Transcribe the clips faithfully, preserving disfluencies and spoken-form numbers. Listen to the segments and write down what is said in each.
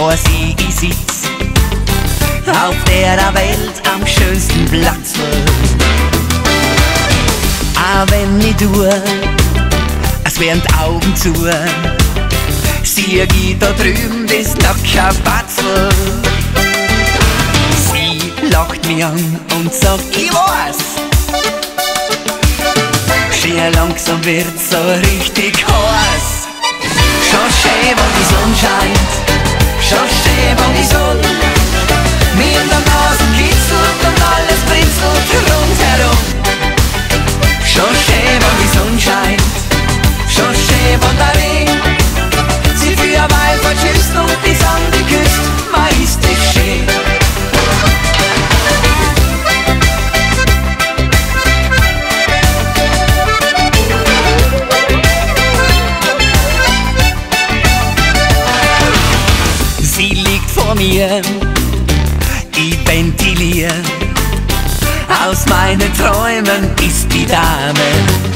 vor sie ich sitz, auf der der Welt am schönsten Platz wird. Aber wenn ich tue, es wären die Augen zu, sieh ich da drüben das Nackerbatzel. Sie lacht mich an und sagt, ich weiß, schön langsam wird's so richtig heiß. Schon schön, wenn die Sonne scheint, schon schön, wenn die Sonne mir in der Nase kitzelt und alles britzelt rundherum. Schon schön, wenn die Sonne scheint, schon schön, wenn der Wind sie für eine Weile verschüsst und die Sonne küsst, man ist es schön. Sie liegt vor mir, ich ventilier, aus meinen Träumen ist die Dame.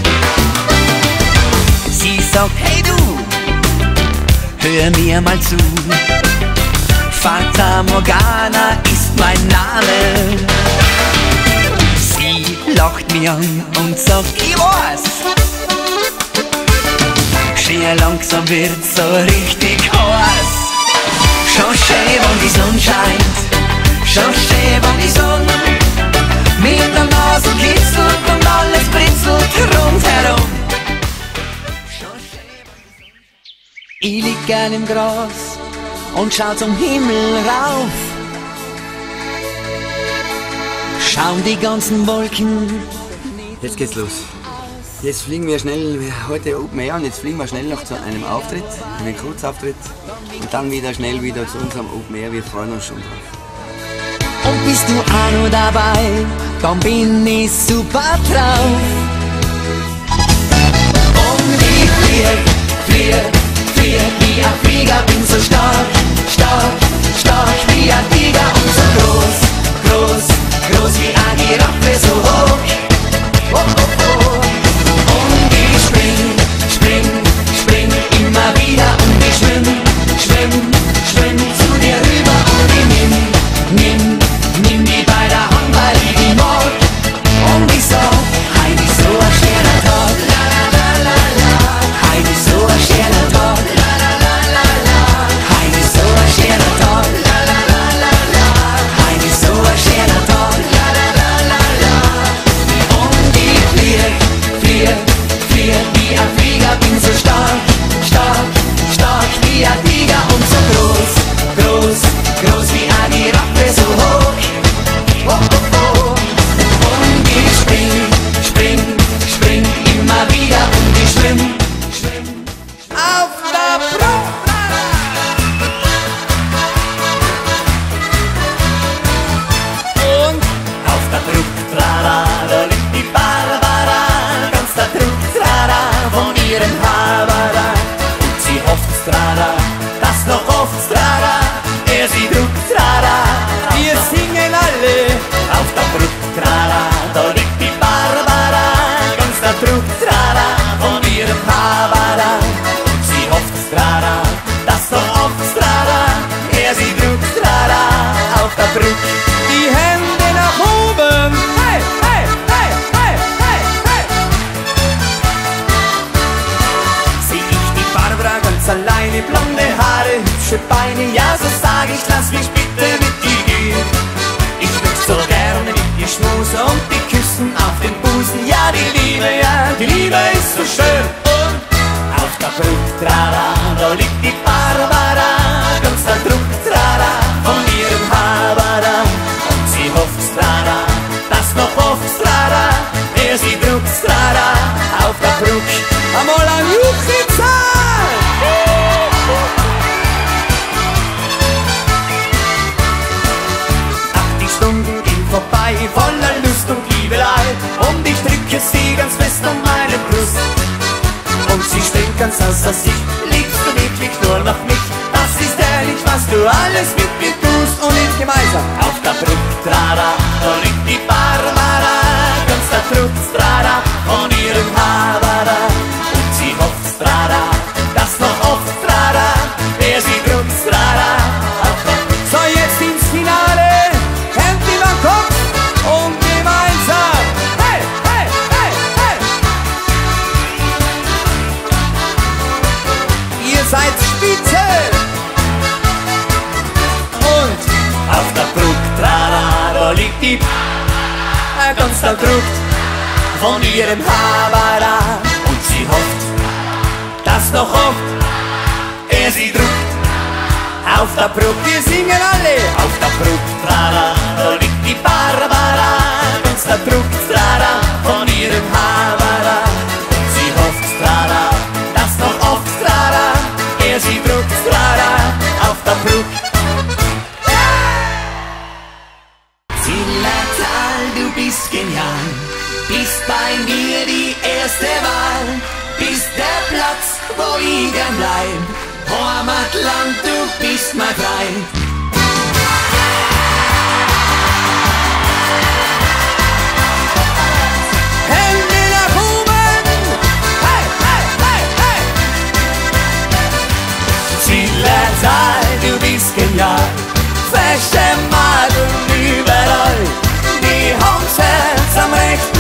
Sie sagt, hey du, hör mir mal zu, Fata Morgana ist mein Name. Sie lacht mich an und sagt, ich weiß, schön langsam wird's so richtig heiß. Schon schön, wenn die Sonne scheint, schon schön, wenn die Sonne mir in der Nase kitzelt und alles britzelt rundherum. Ich lieg gern im Gras und schau zum Himmel rauf. Schauen die ganzen Wolken. Jetzt geht's los. Jetzt fliegen wir schnell, heute Open Air, und jetzt fliegen wir schnell noch zu einem Auftritt, einen Kurzauftritt, und dann wieder schnell wieder zu unserem Open Air. Wir freuen uns schon drauf. Und bist du auch noch dabei, dann bin ich super drauf. Und ich flieg, flieg, flieg wie ein Flieger, bin so stark, stark, stark wie ein Tiger und so groß, groß, groß wie eine Giraffe, so hoch. Oh, oh, oh. Und ich spring, spring, spring immer wieder und ich schwimm, schwimm, schwimm zu dir rüber und ich nimm, nimm, nimm die bei der Hand, weil ich die mag. Und ich sag, heim ist so ein schöner Tag, la la la la la. Heim ist so ein schöner Tag, la la la la la. Heim ist so ein schöner Tag, la la la la la. Heim ist so ein schöner Tag, la la la la la. Und ich flieg, flieg, flieg wie ein Flieger, bin so stark, stark, stark wie ein Tiger und so groß, groß, groß wie eine Giraffe, so hoch. Oh, oh, oh. Und ich spring, spring, spring immer wieder und ich schwimm, schwimm auf der Brücke. Und auf der Brücke, trara, da liegt die Barbara, ganz der Druck, trara, von ihrem Habara. Und sie hofft, trara, dass noch oft, trara, er sie druckt, trara. Wir singen alle auf der Brücke, trara, da liegt die Barbara, ganz der Druck, trara, von ihrem Habara. Und sie hofft, trara, dass noch oft, trara, er sie druckt, trara, auf der Brücke. Die Hände nach oben, hey, hey, hey, hey, hey, hey. Sieh ich die Barbara ganz alleine, blonde Haare, hübsche Beine, ja so sag ich, lass mich bitte mit dir gehen. Ich möchte so gerne mit dir schmusen und die küssen auf den Busen. Ja die Liebe, ja die Liebe ist so schön. Und auf der Brücke, trara, da liegt die Barbara, ganz der Druck, trara, von ihrem Habara. Und sie hofft, trara, dass noch oft, trara, er sie druckt, trara, auf der Brücke. Einmal ein Juchizal! Ach, die Stunden gehen vorbei, voller Lust und Liebelei, und ich drücke sie ganz fest um meine Brust. Und sie steht ganz außer sich, liebst du wirklich nur noch mich? Das ist ehrlich, was du alles mit mir tust. Und jetzt gemeinsam auf der Brücke, trara, da liegt die Barbara, ganz der Druck, trara, von ihrem Habara. Und sie hofft, trara, dass noch oft, trara, wer sie druckt, trara, seid Spitze. Und auf der Brücke, trara, da liegt die ganz erdrückt von ihrem Habara. Und sie hofft, dass noch oft er sie drückt. Auf der Brücke, wir singen alle. auf der Brücke, trara, da liegt die Barbara, ganz erdrückt, trara, von ihrem Habara. Und sie hofft, trara, dass noch oft, trara, er sie drückt, trara, auf der Brücke. Zillertal, du bist genial, bist bei mir die erste Wahl, bist der Platz, wo ich gern bleib. Heimatland, du bist mein frei. Hände nach oben. Hey, hey, hey, hey. Zillertal, du bist genial, feste Madeln überall, die haben's Herz am rechten